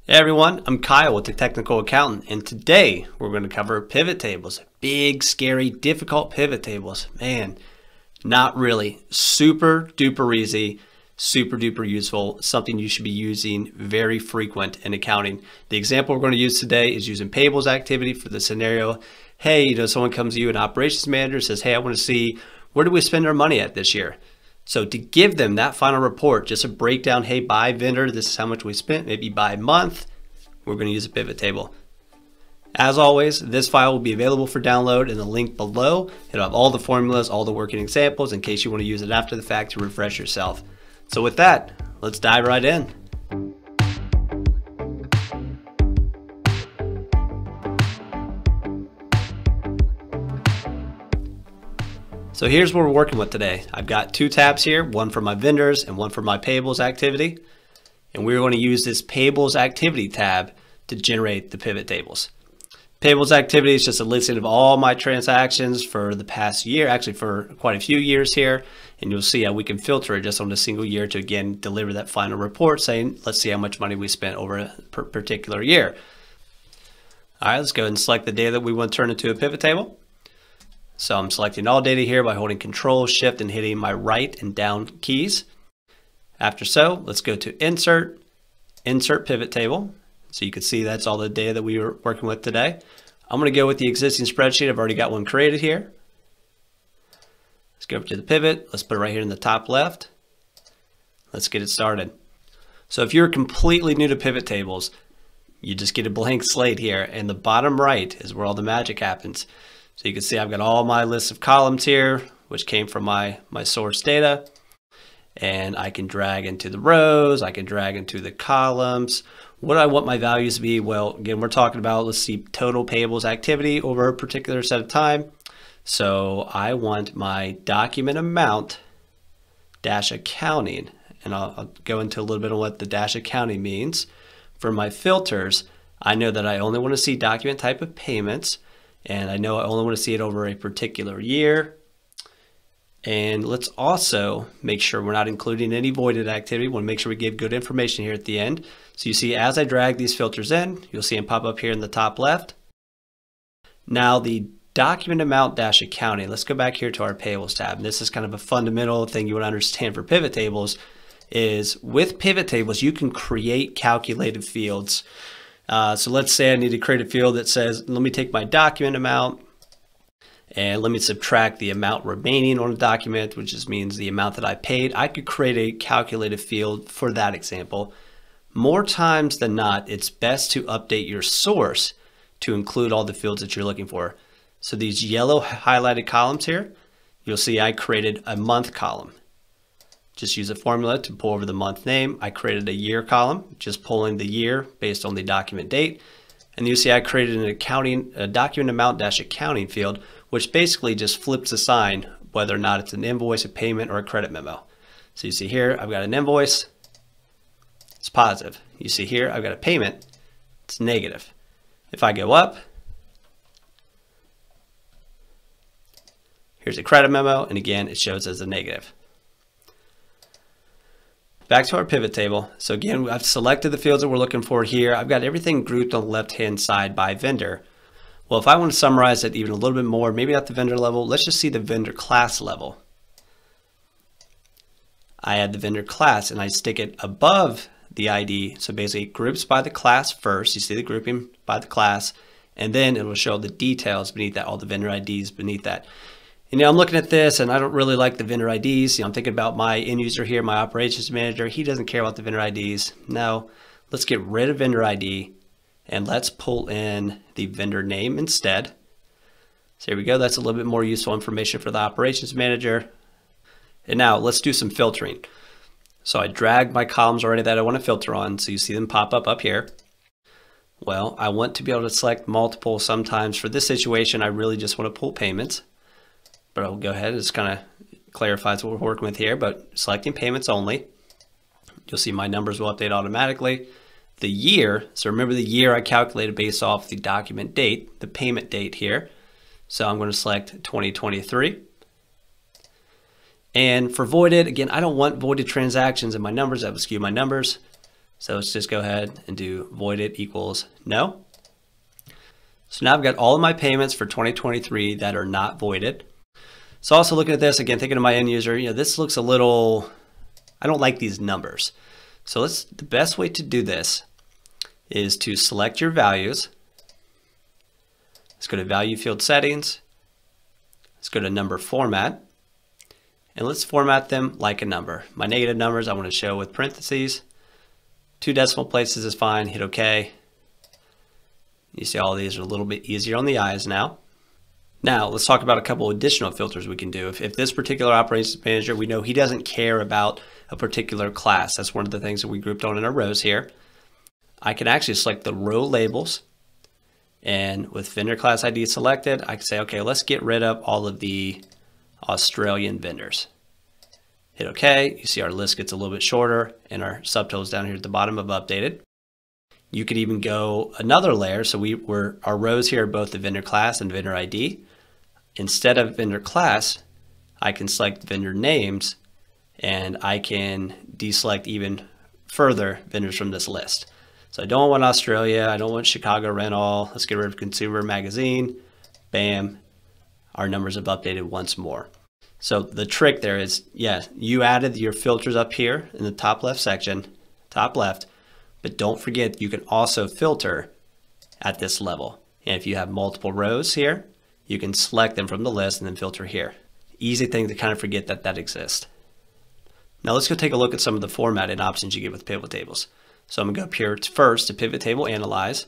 Hey everyone, I'm Kyle with the Technical Accountant, and today we're going to cover pivot tables. Big, scary, difficult pivot tables. Man, not really. Super duper easy, super duper useful, something you should be using very frequent in accounting. The example we're going to use today is using payables activity for the scenario. Hey, someone comes to you, an operations manager, says, hey, I want to see where do we spend our money at this year? So to give them that final report, just a breakdown, hey, by vendor, this is how much we spent, maybe by month, we're going to use a pivot table. As always, this file will be available for download in the link below. It'll have all the formulas, all the working examples in case you want to use it after the fact to refresh yourself. So with that, let's dive right in. So here's what we're working with today. I've got two tabs here, one for my vendors and one for my payables activity. And we're going to use this payables activity tab to generate the pivot tables. Payables activity is just a listing of all my transactions for the past year, actually for quite a few years here. And you'll see how we can filter it just on a single year to again deliver that final report saying, let's see how much money we spent over a particular year. All right, let's go ahead and select the data that we want to turn into a pivot table. So I'm selecting all data here by holding Control, Shift, and hitting my right and down keys. After so, let's go to Insert, Insert Pivot Table. So you can see that's all the data that we were working with today. I'm going to go with the existing spreadsheet. I've already got one created here. Let's go over to the pivot. Let's put it right here in the top left. Let's get it started. So if you're completely new to pivot tables, you just get a blank slate here, and the bottom right is where all the magic happens. So you can see I've got all my list of columns here, which came from my source data. And I can drag into the rows, I can drag into the columns. What do I want my values to be? Well, again, we're talking about, let's see, total payables activity over a particular set of time. So I want my document amount dash accounting, and I'll go into a little bit of what the dash accounting means. For my filters, I know that I only want to see document type of payments, and I know I only want to see it over a particular year. And let's also make sure we're not including any voided activity. We want to make sure we give good information here at the end. So you see, as I drag these filters in, you'll see them pop up here in the top left. Now the document amount dash accounting, let's go back here to our payables tab. And this is kind of a fundamental thing you want to understand for pivot tables is with pivot tables, you can create calculated fields. So let's say I need to create a field that says, let me take my document amount and let me subtract the amount remaining on the document, which just means the amount that I paid. I could create a calculated field for that example. More times than not, it's best to update your source to include all the fields that you're looking for. So these yellow highlighted columns here, you'll see I created a month column. Just use a formula to pull over the month name. I created a year column, just pulling the year based on the document date. And you see I created a document amount dash accounting field, which basically just flips a sign whether or not it's an invoice, a payment, or a credit memo. So you see here, I've got an invoice, it's positive. You see here, I've got a payment, it's negative. If I go up, here's a credit memo, and again, it shows as a negative. Back to our pivot table. So again, I've selected the fields that we're looking for here. I've got everything grouped on the left-hand side by vendor. Well, if I want to summarize it even a little bit more, maybe at the vendor level, let's just see the vendor class level. I add the vendor class and I stick it above the ID. So basically it groups by the class first. You see the grouping by the class, and then it will show the details beneath that, all the vendor IDs beneath that. And I'm looking at this and I don't really like the vendor IDs. I'm thinking about my end user here, my operations manager. He doesn't care about the vendor IDs. No, let's get rid of vendor ID and let's pull in the vendor name instead. So here we go. That's a little bit more useful information for the operations manager. And now let's do some filtering. So I dragged my columns already that I want to filter on. So you see them pop up here. Well, I want to be able to select multiple. Sometimes for this situation, I really just want to pull payments. But I'll go ahead and just kind of clarifies what we're working with here, but selecting payments only. You'll see my numbers will update automatically. The year, so remember the year I calculated based off the document date, the payment date here. So I'm going to select 2023. And for voided, again, I don't want voided transactions in my numbers. That would skew my numbers. So let's just go ahead and do voided equals no. So now I've got all of my payments for 2023 that are not voided. So also looking at this, again, thinking of my end user, this looks a little, I don't like these numbers. So the best way to do this is to select your values. Let's go to value field settings. Let's go to number format. And let's format them like a number. My negative numbers I want to show with parentheses. 2 decimal places is fine. Hit OK. You see all these are a little bit easier on the eyes now. Now let's talk about a couple additional filters we can do. If this particular operations manager, we know he doesn't care about a particular class. That's one of the things that we grouped on in our rows here. I can actually select the row labels. And with vendor class ID selected, I can say, okay, let's get rid of all of the Australian vendors. Hit OK. You see our list gets a little bit shorter and our subtotals down here at the bottom have updated. You could even go another layer. So our rows here are both the vendor class and vendor ID. Instead of vendor class, I can select vendor names and I can deselect even further vendors from this list. So I don't want Australia. I don't want Chicago Rental. Let's get rid of Consumer Magazine. Bam. Our numbers have updated once more. So the trick there is, you added your filters up here in the top left section, top left. But don't forget, you can also filter at this level. And if you have multiple rows here, you can select them from the list and then filter here. Easy thing to kind of forget that exists. Now let's go take a look at some of the formatting options you get with pivot tables. So I'm going to go up here first to pivot table analyze.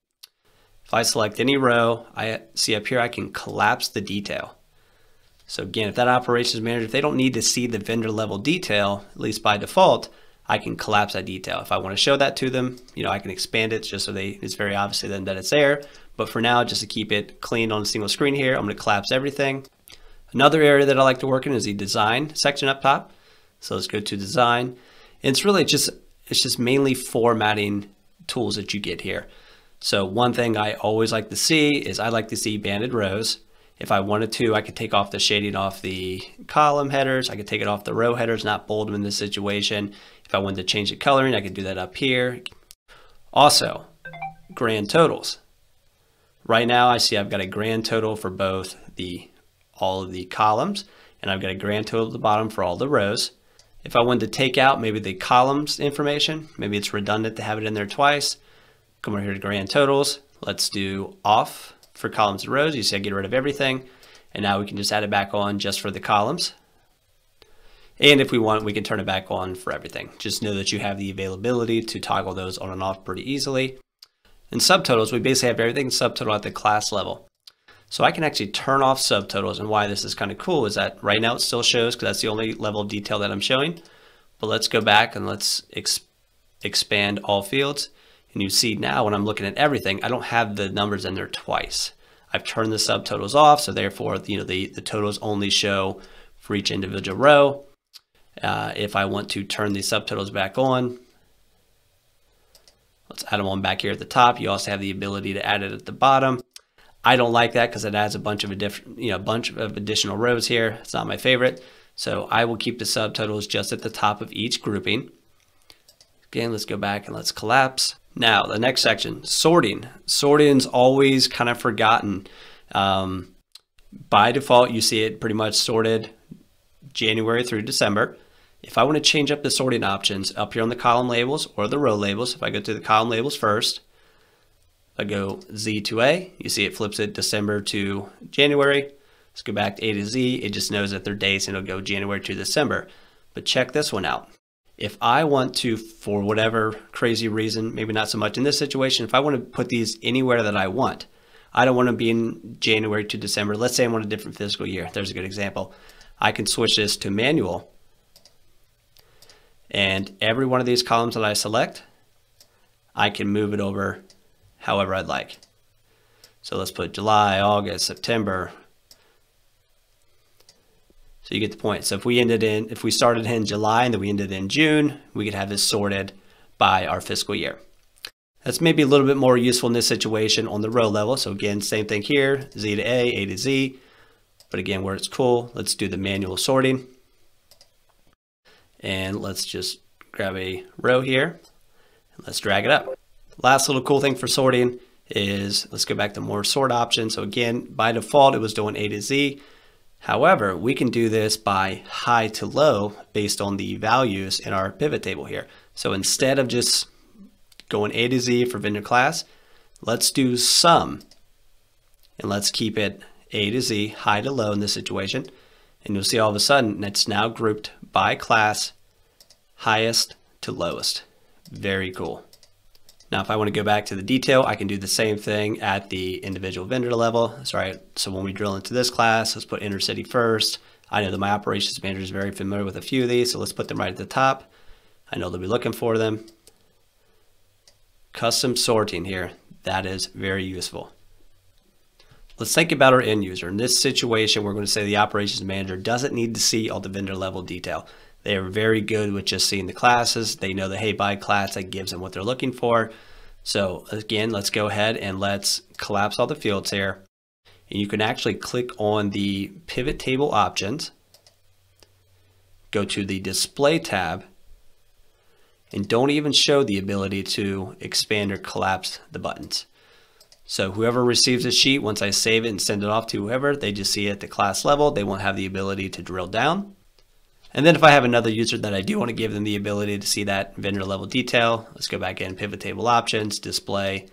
If I select any row, I see up here I can collapse the detail. So again, if that operations manager, if they don't need to see the vendor level detail, at least by default, I can collapse that detail. If I want to show that to them, I can expand it just so it's very obvious to them that it's there. But for now, just to keep it clean on a single screen here, I'm going to collapse everything. Another area that I like to work in is the design section up top. So let's go to design. And it's really just mainly formatting tools that you get here. So one thing I always like to see is I like to see banded rows. If I wanted to, I could take off the shading off the column headers. I could take it off the row headers, not bold them in this situation. If I wanted to change the coloring, I could do that up here. Also, grand totals. Right now, I see I've got a grand total for both all of the columns, and I've got a grand total at the bottom for all the rows. If I wanted to take out maybe the columns information, maybe it's redundant to have it in there twice. Come over here to grand totals. Let's do off for columns and rows. You see I get rid of everything, and now we can just add it back on just for the columns. And if we want, we can turn it back on for everything. Just know that you have the availability to toggle those on and off pretty easily. In subtotals, we basically have everything subtotal at the class level. So I can actually turn off subtotals, and why this is kind of cool is that right now it still shows because that's the only level of detail that I'm showing. But let's go back and let's expand all fields. And you see now when I'm looking at everything, I don't have the numbers in there twice. I've turned the subtotals off, so therefore the totals only show for each individual row. If I want to turn the subtotals back on, let's add them on back here at the top. You also have the ability to add it at the bottom. I don't like that because it adds a bunch of additional rows here. It's not my favorite. So I will keep the subtotals just at the top of each grouping. Again, let's go back and let's collapse. Now, the next section, sorting. Sorting's always kind of forgotten. By default, you see it pretty much sorted January through December. If I want to change up the sorting options up here on the column labels or the row labels, if I go to the column labels first, I go Z to A, you see it flips it December to January. Let's go back to A to Z. It just knows that they're days and it'll go January to December. But check this one out. If I want to, for whatever crazy reason, maybe not so much in this situation, if I want to put these anywhere that I want, I don't want to be in January to December. Let's say I want a different fiscal year. There's a good example. I can switch this to manual. And every one of these columns that I select, I can move it over however I'd like. So let's put July, August, September. So you get the point. So if we started in July and then we ended in June, we could have this sorted by our fiscal year. That's maybe a little bit more useful in this situation on the row level. So again, same thing here, Z to A to Z. But again, where it's cool, let's do the manual sorting. And let's just grab a row here. Let's drag it up. Last little cool thing for sorting is, let's go back to more sort options. So again, by default, it was doing A to Z. However, we can do this by high to low based on the values in our pivot table here. So instead of just going A to Z for vendor class, let's do sum, and let's keep it A to Z, high to low in this situation. And you'll see all of a sudden it's now grouped by class, highest to lowest. Very cool. Now, if I want to go back to the detail, I can do the same thing at the individual vendor level. Sorry, so when we drill into this class, let's put intercity first. I know that my operations manager is very familiar with a few of these, so let's put them right at the top. I know they'll be looking for them. Custom sorting here, that is very useful. Let's think about our end user. In this situation, we're going to say the operations manager doesn't need to see all the vendor level detail. They are very good with just seeing the classes. They know that, hey, by class, that gives them what they're looking for. So again, let's go ahead and let's collapse all the fields here. And you can actually click on the pivot table options, go to the display tab, and don't even show the ability to expand or collapse the buttons. So whoever receives a sheet, once I save it and send it off to whoever, they just see it at the class level. They won't have the ability to drill down. And then if I have another user that I do want to give them the ability to see that vendor level detail, let's go back in, pivot table options, display,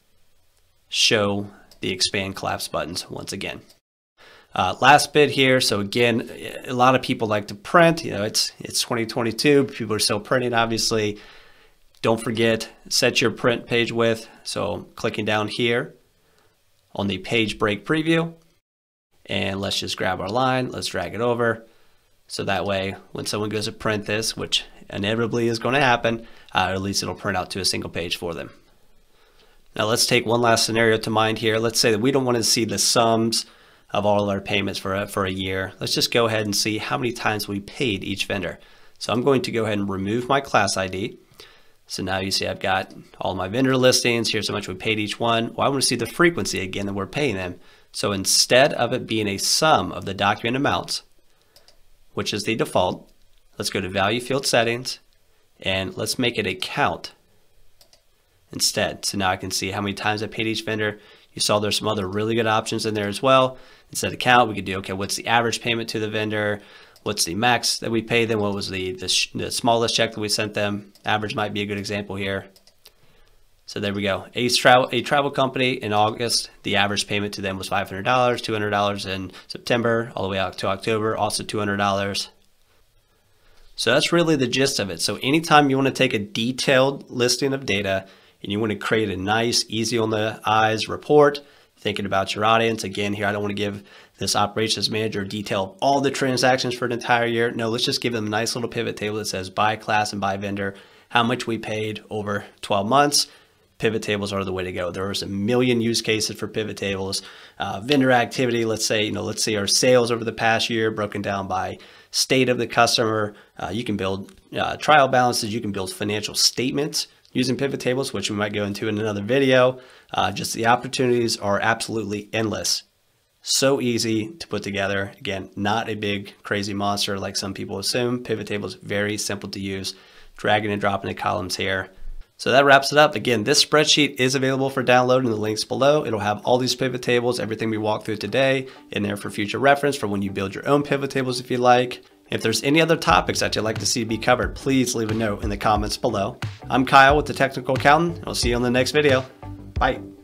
show the expand collapse buttons once again. Last bit here. So again, a lot of people like to print, it's 2022, people are still printing, obviously. Don't forget, set your print page width. So clicking down here on the page break preview, and let's just grab our line, let's drag it over. So that way, when someone goes to print this, which inevitably is going to happen, at least it'll print out to a single page for them. Now let's take one last scenario to mind here. Let's say that we don't want to see the sums of all our payments for a year. Let's just go ahead and see how many times we paid each vendor. So I'm going to go ahead and remove my class ID. So now you see I've got all my vendor listings. Here's how much we paid each one. Well, I want to see the frequency again that we're paying them. So instead of it being a sum of the document amounts, which is the default, let's go to value field settings and let's make it a count instead. So now I can see how many times I paid each vendor. You saw there's some other really good options in there as well. Instead of count, we could do, okay, what's the average payment to the vendor? What's the max that we pay them? What was the smallest check that we sent them? Average might be a good example here. So there we go. A travel company in August, the average payment to them was $500, $200 in September, all the way out to October, also $200. So that's really the gist of it. So anytime you want to take a detailed listing of data and you want to create a nice, easy on the eyes report, thinking about your audience. Again, here I don't want to give this operations manager detail of all the transactions for an entire year. No, let's just give them a nice little pivot table that says by class and by vendor, how much we paid over 12 months. Pivot tables are the way to go. There's a million use cases for pivot tables. Vendor activity, let's say our sales over the past year broken down by state of the customer. You can build trial balances. You can build financial statements using pivot tables, which we might go into in another video. Just the opportunities are absolutely endless. So easy to put together. Again, not a big crazy monster like some people assume. Pivot tables, very simple to use. Dragging and dropping the columns here. So that wraps it up. Again, this spreadsheet is available for download in the links below. It'll have all these pivot tables, everything we walked through today in there for future reference for when you build your own pivot tables if you like. If there's any other topics that you'd like to see be covered, please leave a note in the comments below. I'm Kyle with The Technical Accountant, and I'll see you on the next video. Bye.